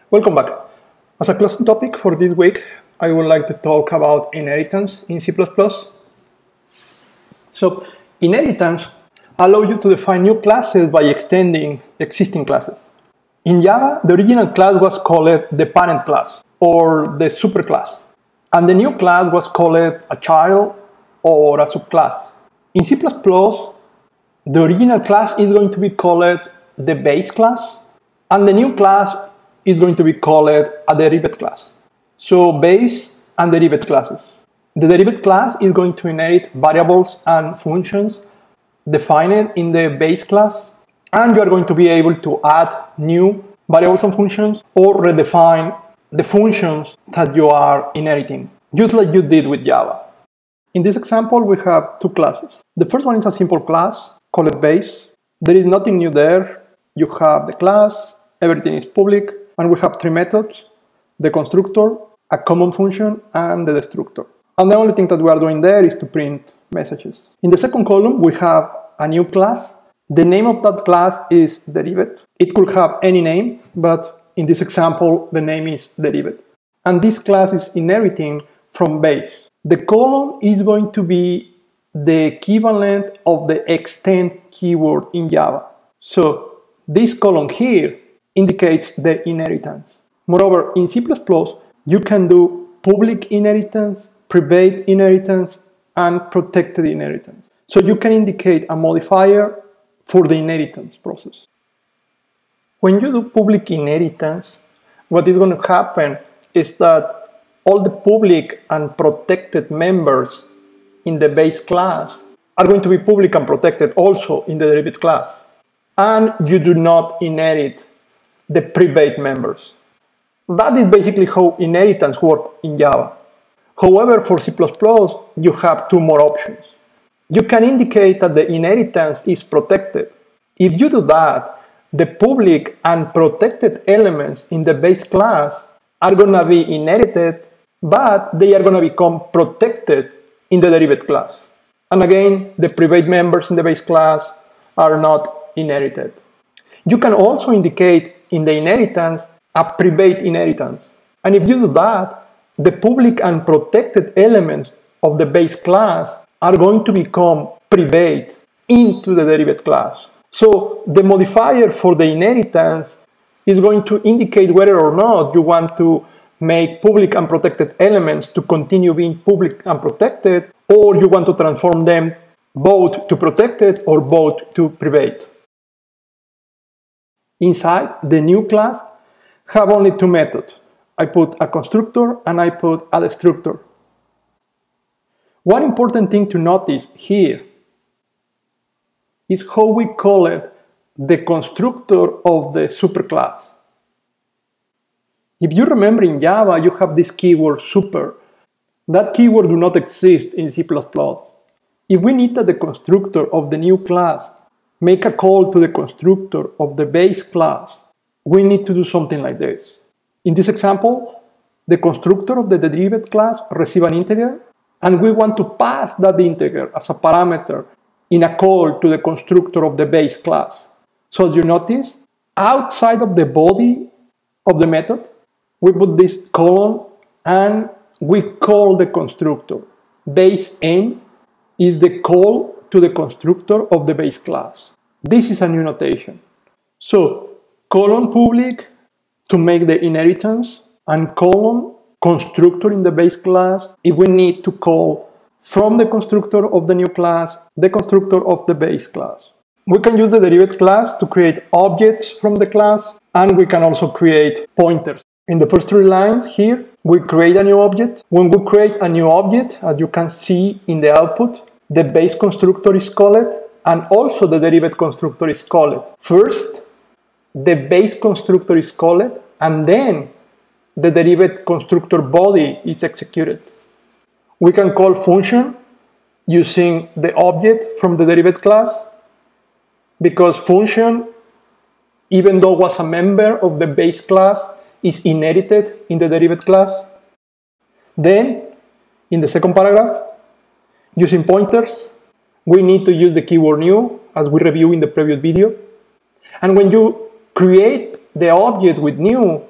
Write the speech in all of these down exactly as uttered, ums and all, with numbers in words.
Welcome back. As a closing topic for this week, I would like to talk about inheritance in C plus plus. So, inheritance allows you to define new classes by extending existing classes. In Java, the original class was called the parent class or the superclass, and the new class was called a child or a subclass. In C plus plus, the original class is going to be called the base class, and the new class is going to be called a derived class. So base and derived classes. The derived class is going to inherit variables and functions defined in the base class, and you are going to be able to add new variables and functions or redefine the functions that you are inheriting, just like you did with Java. In this example, we have two classes. The first one is a simple class called base. There is nothing new there. You have the class, everything is public, and we have three methods: the constructor, a common function, and the destructor. And the only thing that we are doing there is to print messages. In the second column, we have a new class. The name of that class is derived. It could have any name, but in this example, the name is derived. And this class is inheriting from base. The colon is going to be the equivalent of the extend keyword in Java. So this column here indicates the inheritance. Moreover, in C plus plus, you can do public inheritance, private inheritance, and protected inheritance. So you can indicate a modifier for the inheritance process. When you do public inheritance, what is going to happen is that all the public and protected members in the base class are going to be public and protected also in the derived class. And you do not inherit the private members. That is basically how inheritance works in Java. However, for C plus plus, you have two more options. You can indicate that the inheritance is protected. If you do that, the public and protected elements in the base class are going to be inherited, but they are going to become protected in the derived class. And again, the private members in the base class are not inherited. You can also indicate in the inheritance a private inheritance. And if you do that, the public and protected elements of the base class are going to become private into the derived class. So the modifier for the inheritance is going to indicate whether or not you want to make public and protected elements to continue being public and protected, or you want to transform them both to protected or both to private. Inside the new class have only two methods. I put a constructor and I put a destructor. One important thing to notice here is how we call it the constructor of the superclass. If you remember, in Java you have this keyword super. That keyword does not exist in C plus plus. If we need that the constructor of the new class make a call to the constructor of the base class, we need to do something like this. In this example, the constructor of the derived class receives an integer, and we want to pass that integer as a parameter in a call to the constructor of the base class. So as you notice, outside of the body of the method, we put this colon and we call the constructor. Base n is the call to the constructor of the base class. This is a new notation. So colon public to make the inheritance, and colon constructor in the base class if we need to call from the constructor of the new class the constructor of the base class. We can use the derived class to create objects from the class, and we can also create pointers. In the first three lines here, we create a new object. When we create a new object, as you can see in the output, the base constructor is called, and also the derived constructor is called. First, the base constructor is called, and then the derived constructor body is executed. We can call function using the object from the derived class, because function, even though was a member of the base class, is inherited in the derived class. Then, in the second paragraph, using pointers, we need to use the keyword new, as we reviewed in the previous video. And when you create the object with new,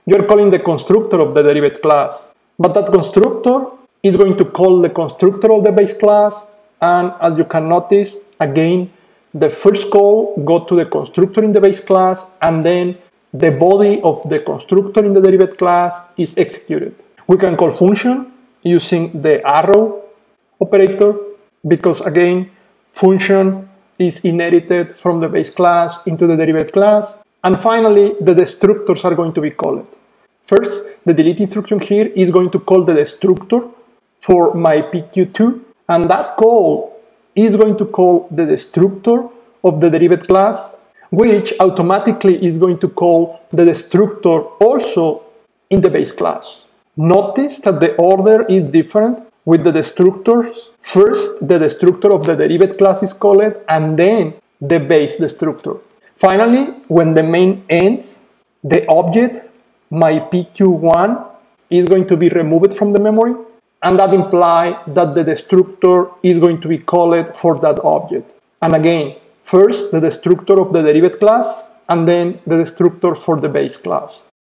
you're calling the constructor of the derived class. But that constructor is going to call the constructor of the base class, and as you can notice, again, the first call goes to the constructor in the base class, and then the body of the constructor in the derived class is executed. We can call function using the arrow operator, because again, function is inherited from the base class into the derived class. And finally, the destructors are going to be called. First, the delete instruction here is going to call the destructor for my P Q two, and that call is going to call the destructor of the derived class, which automatically is going to call the destructor also in the base class. Notice that the order is different with the destructors. First, the destructor of the derived class is called, and then the base destructor. Finally, when the main ends, the object, my P Q one, is going to be removed from the memory, and that implies that the destructor is going to be called for that object. And again, first the destructor of the derived class, and then the destructor for the base class.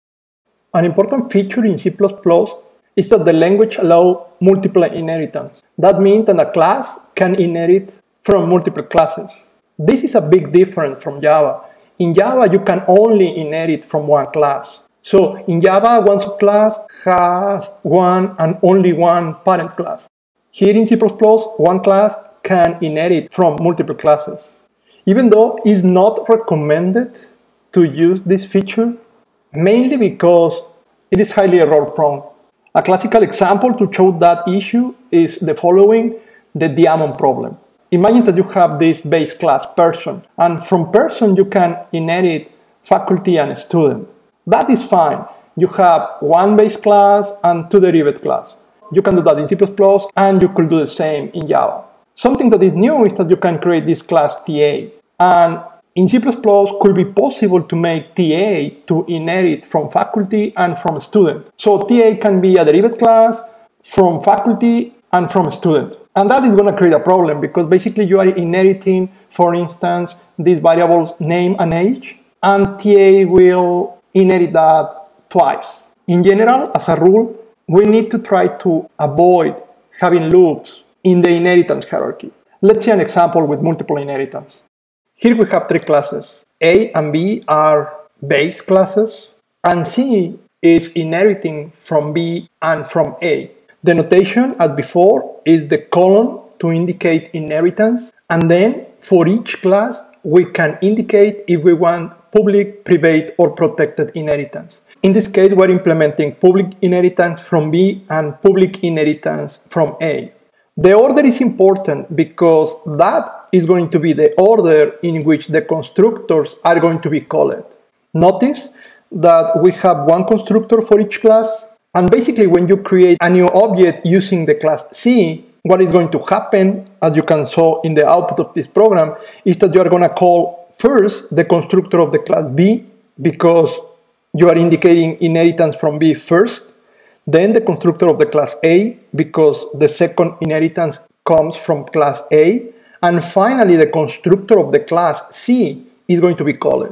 An important feature in C plus plus is that the language allows multiple inheritance. That means that a class can inherit from multiple classes. This is a big difference from Java. In Java, you can only inherit from one class. So in Java, one subclass has one and only one parent class. Here in C plus plus, one class can inherit from multiple classes. Even though it's not recommended to use this feature, mainly because it is highly error prone. A classical example to show that issue is the following, the diamond problem. Imagine that you have this base class person, and from person you can inherit faculty and student. That is fine. You have one base class and two derived class. You can do that in C plus plus, and you could do the same in Java. Something that is new is that you can create this class T A, and in C plus plus could be possible to make T A to inherit from faculty and from student. So T A can be a derived class from faculty and from student. And that is going to create a problem, because basically you are inheriting, for instance, these variables name and age, and T A will inherit that twice. In general, as a rule, we need to try to avoid having loops in the inheritance hierarchy. Let's see an example with multiple inheritance. Here we have three classes. A and B are base classes, and C is inheriting from B and from A. The notation, as before, is the colon to indicate inheritance, and then for each class we can indicate if we want public, private, or protected inheritance. In this case, we're implementing public inheritance from B and public inheritance from A. The order is important because that is going to be the order in which the constructors are going to be called. Notice that we have one constructor for each class, and basically when you create a new object using the class C, what is going to happen, as you can see in the output of this program, is that you are going to call first the constructor of the class B, because you are indicating inheritance from B first, then the constructor of the class A, because the second inheritance comes from class A, and finally the constructor of the class C is going to be called.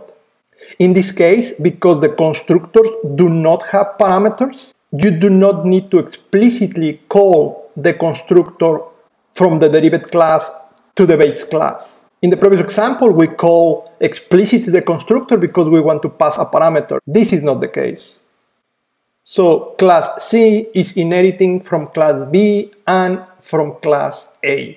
In this case, because the constructors do not have parameters, you do not need to explicitly call the constructor from the derived class to the base class. In the previous example, we call explicitly the constructor because we want to pass a parameter. This is not the case. So class C is inheriting from class B and from class A.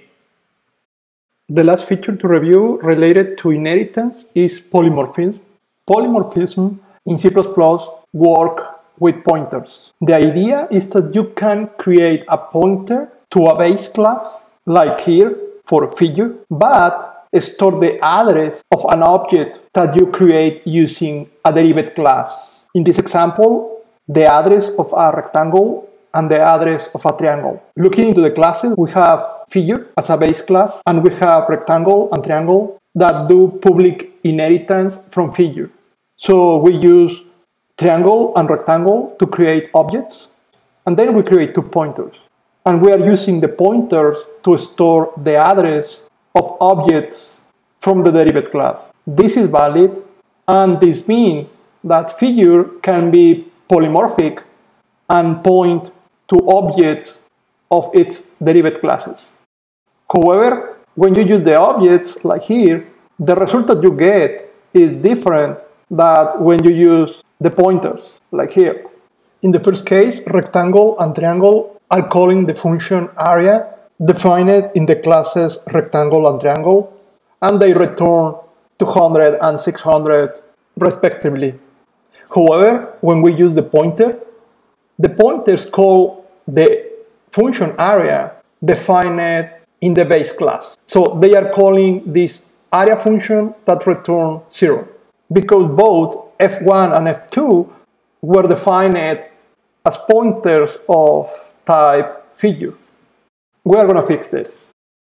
The last feature to review related to inheritance is polymorphism. Polymorphism in C plus plus work with pointers. The idea is that you can create a pointer to a base class, like here for a figure, but store the address of an object that you create using a derived class. In this example, the address of a rectangle and the address of a triangle. Looking into the classes, we have figure as a base class, and we have rectangle and triangle that do public inheritance from figure. So we use triangle and rectangle to create objects, and then we create two pointers. And we are using the pointers to store the address of objects from the derived class. This is valid, and this means that figure can be polymorphic and point to objects of its derived classes. However, when you use the objects like here, the result that you get is different than when you use the pointers like here. In the first case, rectangle and triangle are calling the function area defined in the classes rectangle and triangle, and they return two hundred and six hundred respectively. However, when we use the pointer, the pointers call the function area defined in the base class. So they are calling this area function that returns zero, because both f one and f two were defined as pointers of type figure. We are going to fix this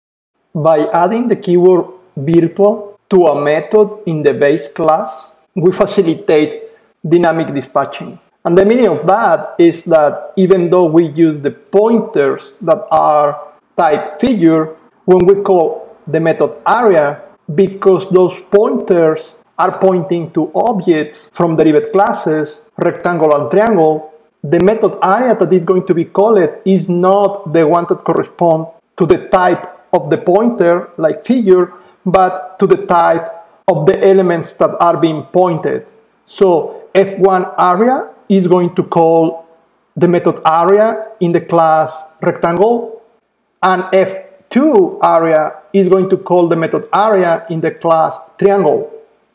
by adding the keyword virtual to a method in the base class. We facilitate dynamic dispatching. And the meaning of that is that even though we use the pointers that are type figure, when we call the method area, because those pointers are pointing to objects from derived classes, rectangle and triangle, the method area that is going to be called is not the one that corresponds to the type of the pointer, like figure, but to the type of the elements that are being pointed. So f one area is going to call the method area in the class rectangle, and f two area is going to call the method area in the class triangle.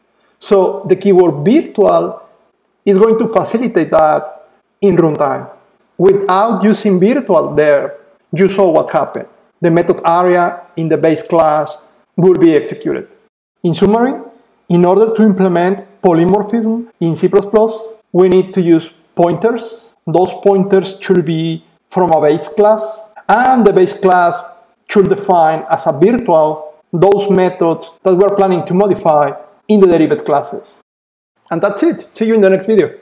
So the keyword virtual is going to facilitate that in runtime. Without using virtual there, you saw what happened. The method area in the base class will be executed. In summary, in order to implement polymorphism in C plus plus, we need to use pointers. Those pointers should be from a base class, and the base class should define as a virtual those methods that we're planning to modify in the derived classes. And that's it. See you in the next video.